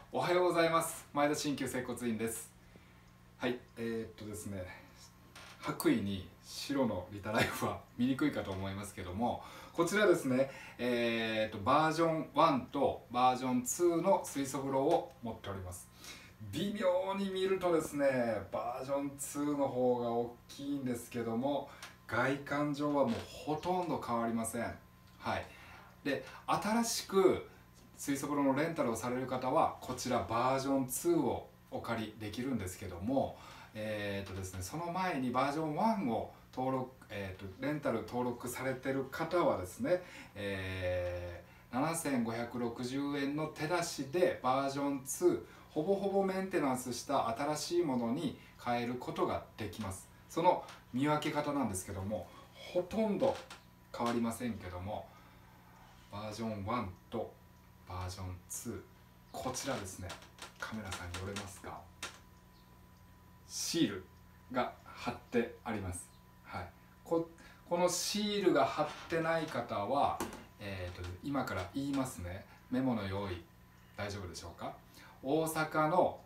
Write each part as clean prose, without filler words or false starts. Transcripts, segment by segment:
おはようございます。前田鍼灸整骨院です。はい、ですね、白衣に白のリタライフは見にくいかと思いますけども、こちらですね、バージョン1とバージョン2の水素風呂を持っております。微妙に見るとですね、バージョン2の方が大きいんですけども、外観上はもうほとんど変わりません。はい。で、新しく水素風呂のレンタルをされる方はこちらバージョン2をお借りできるんですけども、ですね、その前にバージョン1を登録、レンタル登録されてる方はですね、7560円の手出しでバージョン2ほぼほぼメンテナンスした新しいものに変えることができます。その見分け方なんですけども、ほとんど変わりませんけども、バージョン1とバージョン2、こちらですね、カメラさん寄れますか？シールが貼ってあります。はい、このシールが貼ってない方は、今から言いますね。メモの用意大丈夫でしょうか？大阪の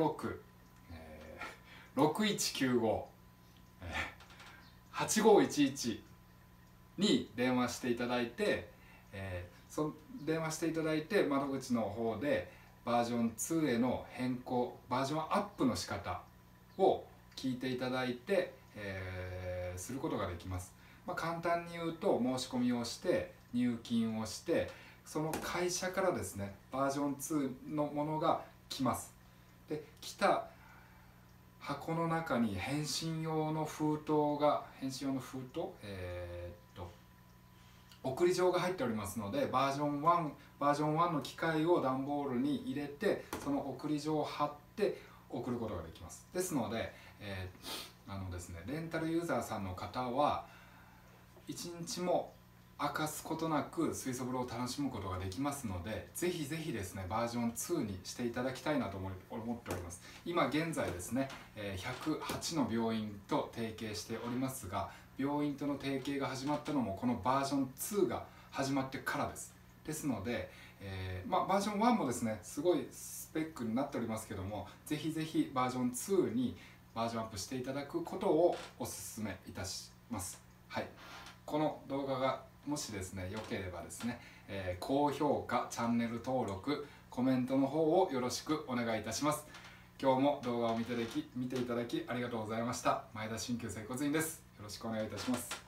06、6195、8511に電話していただいて、電話していただいて窓口の方でバージョン2への変更、バージョンアップの仕方を聞いていただいて、することができます。簡単に言うと、申し込みをして入金をして、その会社からですねバージョン2のものが来ます。で、来た箱の中に返信用の封筒、送り状が入っておりますので、バージョン1の機械を段ボールに入れて、その送り状を貼って送ることができます。ですので、ですね、レンタルユーザーさんの方は1日も明かすことなく水素風呂を楽しむことができますので、ぜひぜひですねバージョン2にしていただきたいなと思っております。今現在ですね、108の病院と提携しておりますが、病院との提携が始まったのもこのバージョン2が始まってからです。ですので、バージョン1もですねすごいスペックになっておりますけども、ぜひぜひバージョン2にバージョンアップしていただくことをお勧めいたします。はい、この動画がもしですね良ければですね、高評価、チャンネル登録、コメントの方をよろしくお願いいたします。今日も動画を見ていただきありがとうございました。前田鍼灸整骨院です。よろしくお願いいたします。